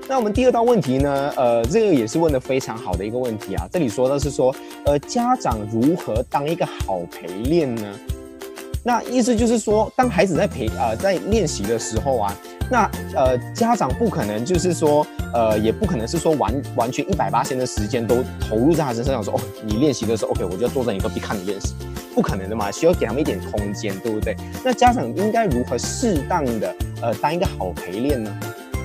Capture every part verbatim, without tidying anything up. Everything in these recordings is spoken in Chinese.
那我们第二道问题呢，呃，这个也是问得非常好的一个问题啊。这里说的是说，呃，家长如何当一个好陪练呢？那意思就是说，当孩子在陪呃在练习的时候啊，那呃家长不可能就是说，呃也不可能是说完完全一百八十的时间都投入在他身上，说哦你练习的时候 ，OK 我就坐在你隔壁看你练习，不可能的嘛，需要给他们一点空间，对不对？那家长应该如何适当的呃当一个好陪练呢？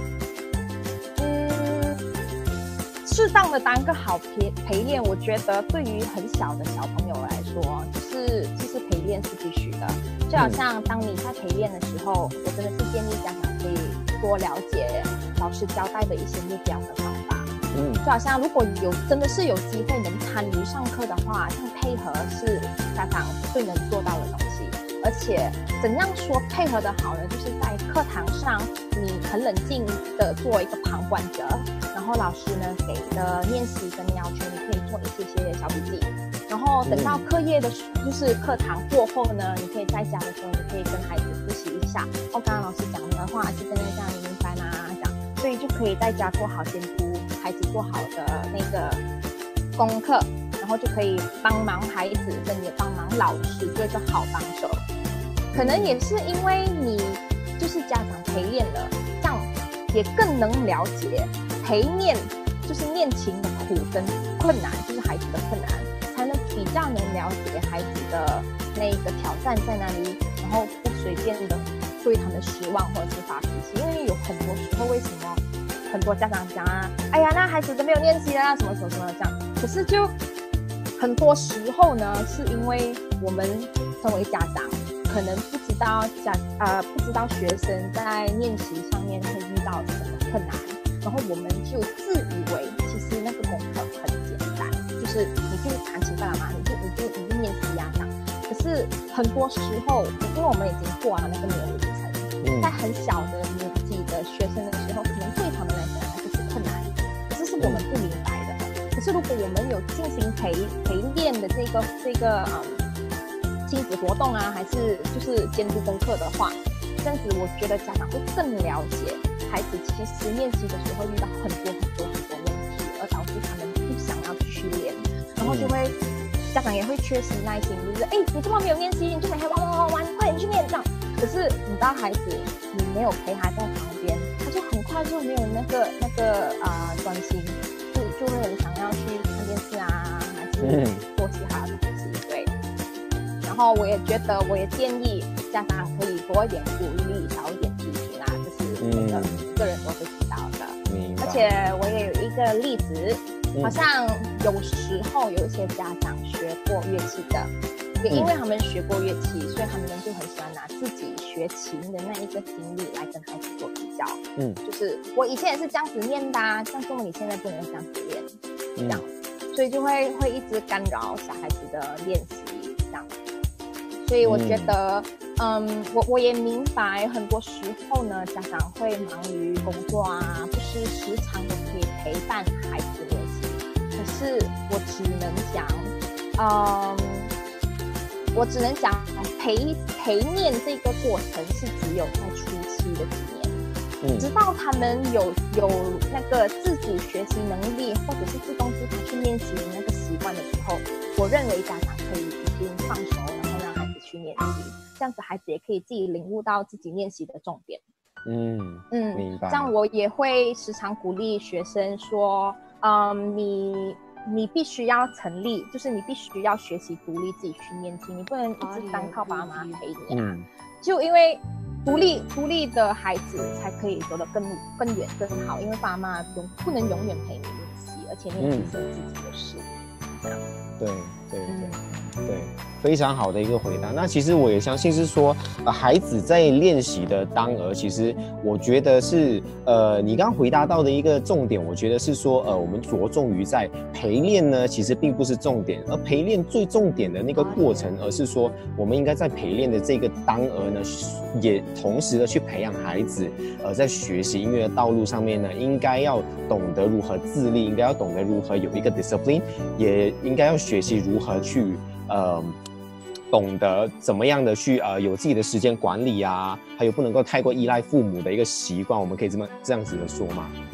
适当的当个好陪陪练，我觉得对于很小的小朋友来说，就是其实陪练是必须的。就好像当你在陪练的时候，我真的是建议家长可以多了解老师交代的一些目标和方法。嗯，就好像如果有真的是有机会能参与上课的话，这样配合是家长最能做到的东西。而且怎样说配合的好呢？就是在课堂上，你很冷静的做一个旁观者，然后老师呢给的练习跟要求，你可以做一些些小笔记。然后等到课业的，就是课堂过后呢，你可以在家的时候，你可以跟孩子复习一下。哦，刚刚老师讲的话是真的这样，你明白吗？这样，所以就可以在家做好监督孩子做好的那个功课。然后就可以帮忙孩子，跟也帮忙老师做一个好帮手。可能也是因为你就是家长陪练了，这样也更能了解陪练就是练琴的苦跟困难，就是孩子的困难，才能比较能了解孩子的那个挑战在哪里，然后不随便的对他们失望或者是发脾气。因为有很多时候，为什么很多家长讲啊，哎呀，那孩子都没有练习啊，什么什么什么这样，可是就很多时候呢，是因为我们身为家长，可能不知道家呃不知道学生在练习上面会遇到什么困难，然后我们就自以为其实那个功课很简单，就是你就弹琴干嘛，你就你就你就练习呀这样。可是很多时候，因为我们已经过了那个年龄层，嗯、在很小的年纪的学生的时候，可能对他们来讲那个是困难，可是是我们不明白的。可是如果我们有进行陪陪练的这个这个嗯亲子活动啊，还是就是监督功课的话，这样子我觉得家长会更了解孩子其实练习的时候遇到很多很多很多问题，而导致他们不想要去练，然后就会、嗯、家长也会缺失耐心，就是哎你这么没有练习，你就每天玩玩玩玩，快点去练这样。可是你知道孩子你没有陪他在旁边，他就很快就没有那个那个啊专、呃、心。就会很想要去看电视啊，还是做其他的东西，对。然后我也觉得，我也建议家长可以多一点鼓励，少一点批评啦，这是每个、嗯、个人都会知道的。而且我也有一个例子，好像有时候有一些家长学过乐器的，也因为他们学过乐器，所以他们就很喜欢拿自己学琴的那一个经历来跟孩子做比较。嗯，就是我以前也是这样子练的啊，但是你现在不能这样子练，这样，嗯、所以就会会一直干扰小孩子的练习，这样。所以我觉得，嗯，嗯我我也明白，很多时候呢，家长会忙于工作啊，不是时常的可以陪伴孩子练习。可是我只能讲，嗯。我只能讲陪陪练这个过程是只有在初期的几年，嗯、直到他们有有那个自主学习能力，或者是自动自发去练习的那个习惯的时候，我认为家长可以已经放手，然后让孩子去练习，这样子孩子也可以自己领悟到自己练习的重点。嗯嗯，明白。这样我也会时常鼓励学生说，嗯，你。你必须要成立，就是你必须要学习独立自己去练琴，你不能一直单靠爸妈陪你啊。嗯、就因为独立独立的孩子才可以走得更更远更好，因为爸妈不不能永远陪你练习，而且练习是自己的事。这样、 嗯、对对对、嗯、对，非常好的一个回答。那其实我也相信是说，呃，孩子在练习的当儿，其实我觉得是，呃，你刚刚回答到的一个重点，我觉得是说，呃，我们着重于在陪练呢，其实并不是重点，而陪练最重点的那个过程，而是说，我们应该在陪练的这个当儿呢，也同时的去培养孩子，呃，在学习音乐的道路上面呢，应该要懂得如何自立，应该要懂得如何有一个 discipline， 也应该要学习如何去。呃，懂得怎么样的去呃有自己的时间管理啊，还有不能够太过依赖父母的一个习惯，我们可以这么这样子的说吗？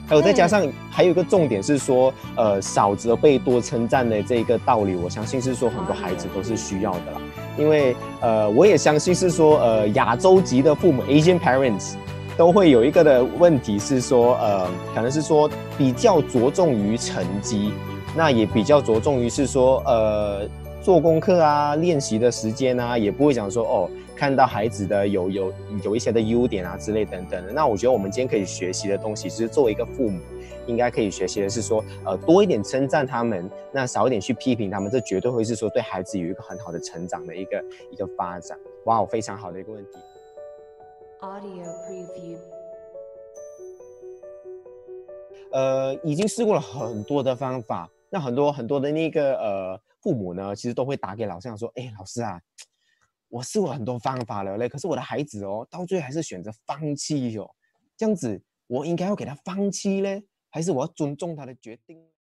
还有再加上还有一个重点是说，呃，少责备多称赞的这个道理，我相信是说很多孩子都是需要的啦。因为呃，我也相信是说，呃，亚洲籍的父母 Asian parents 都会有一个的问题是说，呃，可能是说比较着重于成绩，那也比较着重于是说，呃，做功课啊、练习的时间啊，也不会讲说哦。看到孩子的有有有一些的优点啊之类等等的，那我觉得我们今天可以学习的东西，就是作为一个父母，应该可以学习的是说，呃，多一点称赞他们，那少一点去批评他们，这绝对会是说对孩子有一个很好的成长的一个一个发展。哇，非常好的一个问题。Audio preview。呃，已经试过了很多的方法，那很多很多的那个呃父母呢，其实都会打给老师讲说，哎，老师啊。我试过很多方法了嘞，可是我的孩子哦，到最后还是选择放弃哦。这样子，我应该要给他放弃嘞，还是我要尊重他的决定？